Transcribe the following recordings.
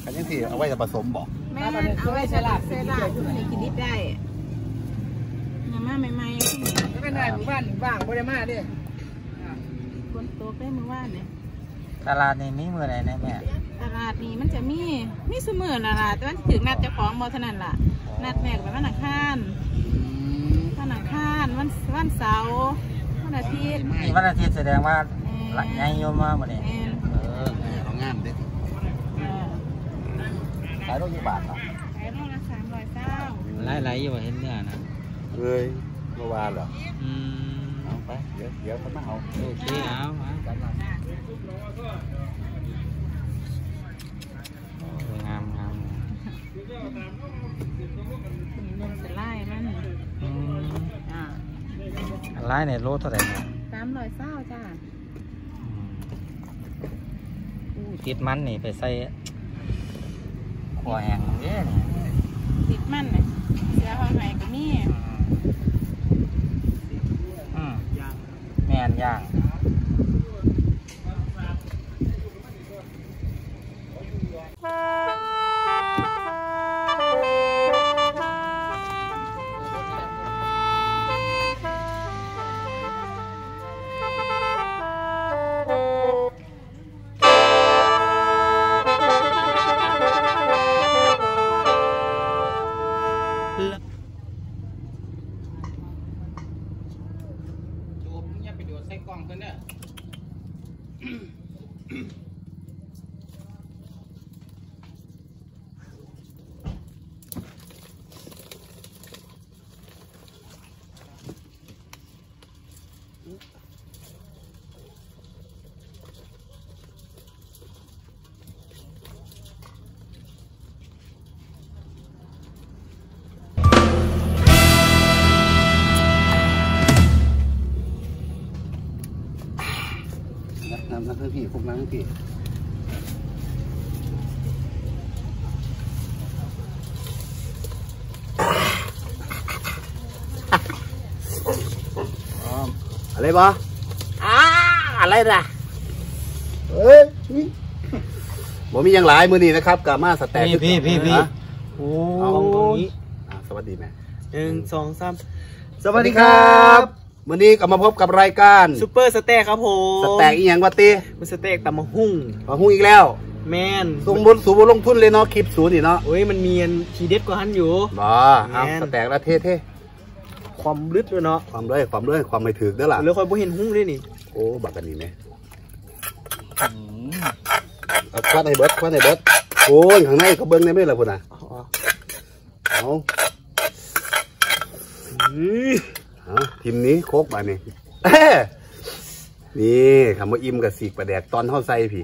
อันนี้ที่เอาไว้จะผสมบอกแม่เอาไว้สลัดให้กินนิดได้มาใหม่ๆก็เป็นได้หมู่บ้านว่างบริมาดิคนโตได้หมู่บ้านเนี่ยตลาดนี่มีมือไหนนะแม่ตลาดนี่มันจะมีเสมอละล่ะแต่ว่าถึงนัดเจ้าของบ่เท่านั้นล่ะนัดแม่ไปวันอังคารวันเสาร์วันอาทิตย์วันอาทิตย์แสดงว่าหลังใหญ่โยมมาบ่เนี่ยเอางามเด็กขายโลกี่บาทครับขายโลละ300 ไหลอยู่เห็นเนื้อนะเอ้ยเมื่อวานเหรอเอาไปเดี๋ยวเขามาเอาโอเคเอางามมันจะไล่มันไล่เนี่ยโลเท่าไหร่เนี่ย 320จ้าติดมันนี่ไปใส่ขวแห้งเนี่ยติดมันเนี่ยเสียความหมายก็มีแม่นย่างใส่กล่องกันเด้อน้ำทั้งพี่พวกน้ำทั้งพี่อะไรบ้าอะไรล่ะเฮ้ยผมมีอย่างหลายมือนี่นะครับกับมาสแต็กพี่โอ้ยสวัสดีแม่ 1 2 3 สวัสดีครับวันนี้ก็มาพบกับรายการซุปเปอร์สเต็กครับผมสแต็กอีกอย่างวะตีมันสเต็กตำมะฮุ่งอีกแล้วแมนสูงบนลงทุนเลยเนาะคลิปศูนย์นี่เนาะโอ้ยมันมีอันทีเด็ดกว่าฮันอยู่บ่สแต็กละเท่ความลึกด้วยเนาะความไม่ถึกเด้อล่ะเลยคอยบ่เห็นหุ้งด้วยนี่โอ้บักกันนี่ไหมควันให้เบิดโอ้ยข้างในเขาเบิ้งได้ไหมล่ะพุ่นน่ะเอาทีมนี้โคกมาเนี่ยนี่คำว่าอิ่มกับสีกประแดกตอนเท่าไส้พี่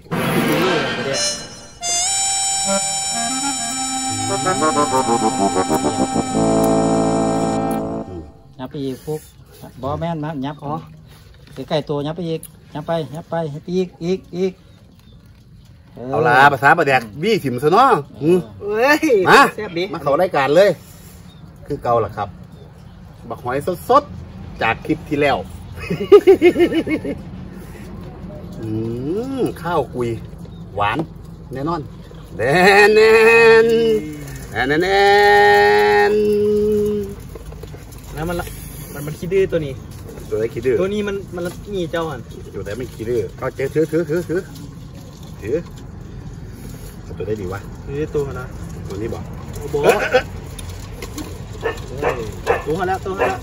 ยับไปอีกปุ๊บบอแม่นนะยับใกล้ตัวยับไปอีกยับไปอีกเอาละภาษาประแดกบี้ถิ่มซะเนาะมาเข้ารายการเลยคือเก่าล่ะครับบักหอยสดจากคลิปที่แล้วข้าวกุยหวานแน่นอนแน่นแล้วมันคิดดื้อตัวนี้ตัวไหนคิดดื้อตัวนี้มันนี่เจ้าอ่ะตัวไหนไม่คิดดื้อเอาเจ๊ถือตัวได้ดีวะนี่ตัวนะตัวนี้บอกตัวแล้ว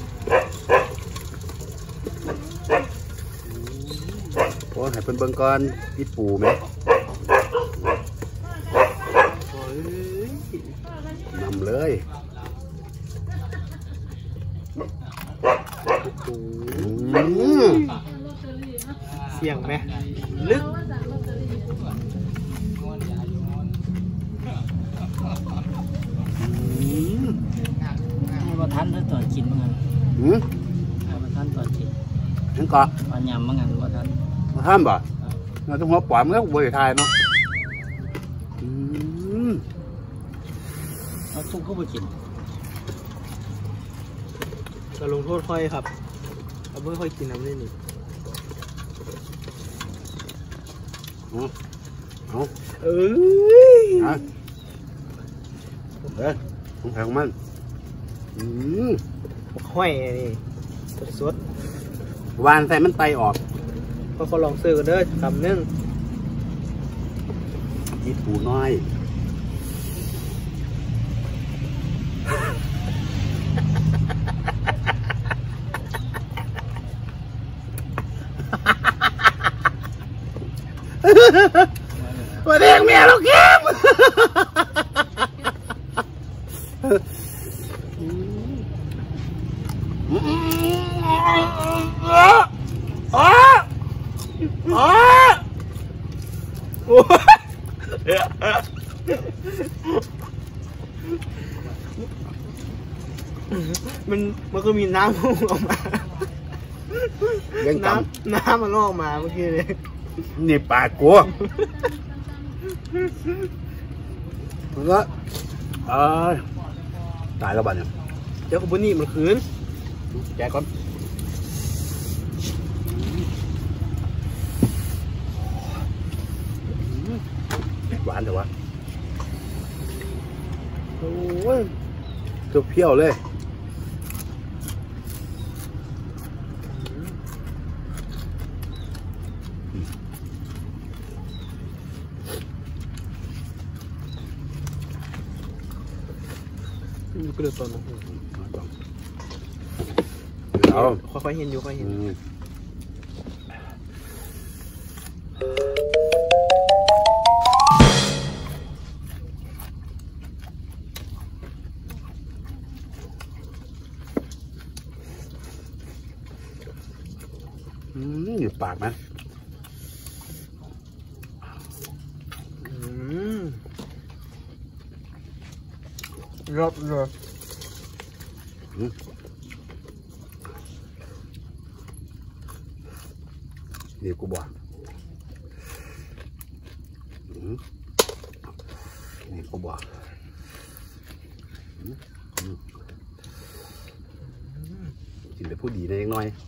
โอ้ให้เพิ่นเบิ่งก่อนอีปูไหมนำเลยเสียงไหมลึกท่านต่อกินมั้งกันท่านต่อกินนั่นก็วันยำมั้งกันว่าท่านบ่เราต้องหัวปล่อยมันก็บริไทยเนาะเราต้องเข้าไปกินจะลงโทษค่อยครับเราไม่ค่อยกินน้ำนี่เอาฮะของแพงมันห้อยนี่สดวานใส่มันไตออกก็เขาลองซื้อกันเด้อคำนึงมีปูน้อยมาเรียกเมียเราเก็บมันก็มีน้ำพุ่งออกมาน้ำมันลอกมาเมื่อกี้เลยนี่ปากกูแล้วตายแล้วบ้านเนี่ยเจ้าขบวนนี่มันคืนแกก่อนหวานแต่ว่าโอ้ยเพี้ยวเลยก็เลยตอนนั้นค่อยๆเห็นอยู่ค่อยเห็นอยู่ปากไหมรอบเลยนี่กูบอกนี่กูบอกกินแต่ผู้ดีนะยังน้อย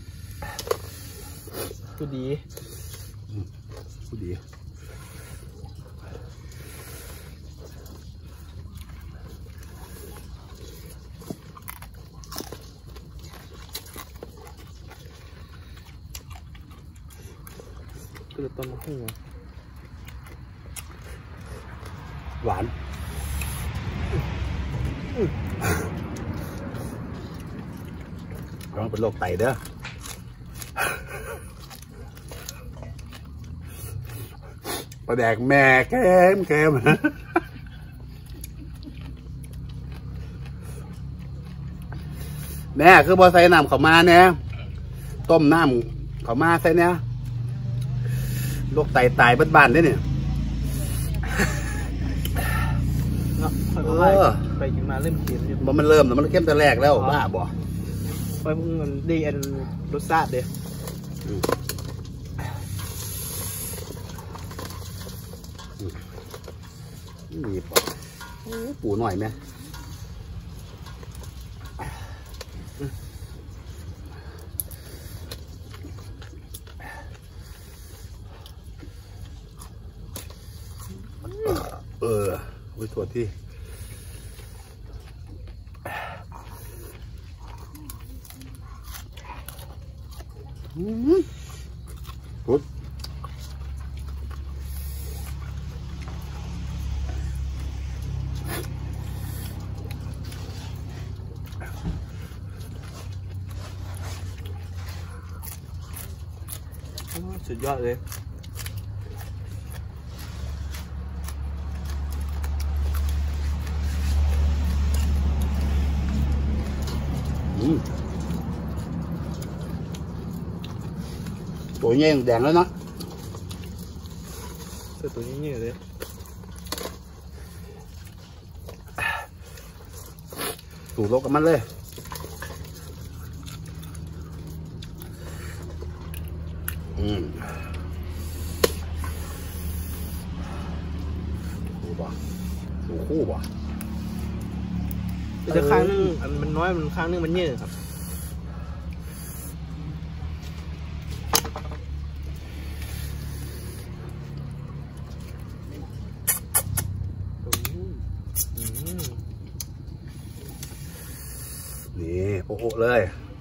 ผู้ดีผู้ดีก็เลยตอนมาหัวหวานร้องเป็นโรคไตเด้อปลาแดกแม่แก้มแม่คือบอใส่น้ำเขามาเนี่ยต้มน้ำเขามาใส่เนี่ยโรคไตตายบ้านๆได้เนี่ยไปกินมาเริ่มเค็มอยู่มันเริ่มแต่มันเข้มแต่แรกแล้วบ้าบ่ไปมึงมันดีอันรสชาติเด้มีปูหน่อยไหมไปตรวจที่ปุ๊บสุดยอดเลยตัวนี้แดงแล้วนะตัวนี้เลยสูบลบกับมันเลยสูบป่ะสูบคู่ป่ะแต่ข้างนึงมันน้อยมันข้างนึงมันเยอะครับโอ้โหเลย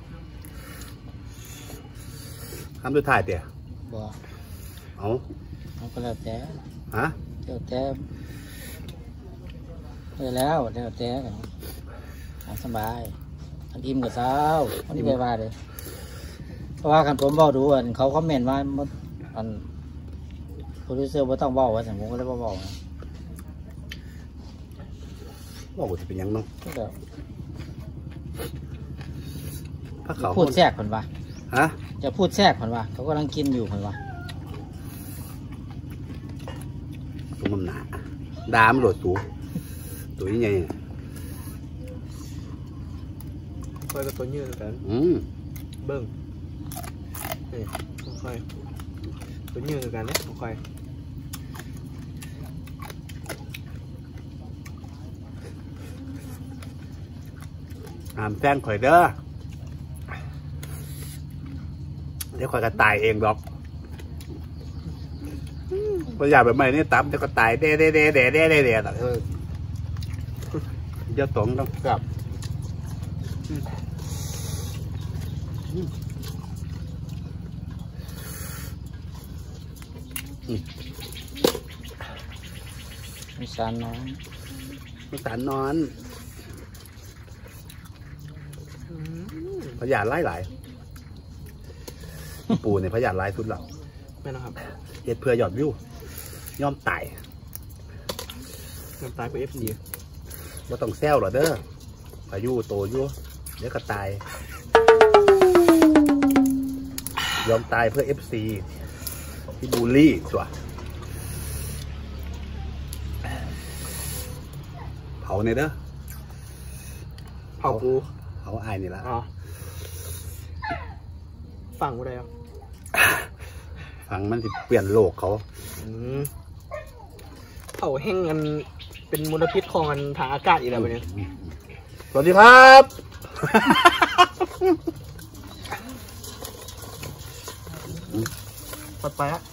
ทำด้วยถ่ายเตี๋ยบ่เอาก็แล้วแต่ฮะแล้วแต่แล้วแต่ทำสบายอันอิ่มกับเช้าอันนี้ไปว่าเลยเพราะว่าคันผมบอกดูอันเขาคอมเมนต์ว่าอันโปรดิวเซอร์ว่าต้องบอกว่าผมก็เลยบอกบอกว่าจะเป็นยังเนาะก็แบบถ้าเขาพูดแทรกคนว่าฮะจะพูดแทรกคนว่าเขากำลังกินอยู่คนว่าตัวมันหนาดามโหลดตัวนี้ไงค่อยกับตัวยืดกันเบิ้งนี่ค่อยตัวยืดกันเนี่ยค่อยแฟนข่อยเด้อเดี๋ยวข่อยก็ตายเองดอกประหยัดแบบใหม่นี่ตำจะก็ตายเด้เจ้าตงต้องกลับมีสารน้อยมีสารนอนพยานหลายปูเนี่ยพยานหลายสุดแล้วไม่นะครับเฮ็ดเพื่อหยอดวิวย่อมตายน้ำตาลกับ FC ว่าต้องแซวหรอเด้อพายุโตอยู่เดี๋ยวก็ตายยอมตายเพื่อ FC ที่บูลลี่ตัวเผาเนี่ยเด้อเผาปูเผาอายนี่ละอ๋อฝั่งกูได้ครับฟังมันจะเปลี่ยนโลกเขาเผาแห้งกันเป็นมลพิษของกันทางอากาศอีกแล้วเนี่ยสวัสดีครับปัดไปละ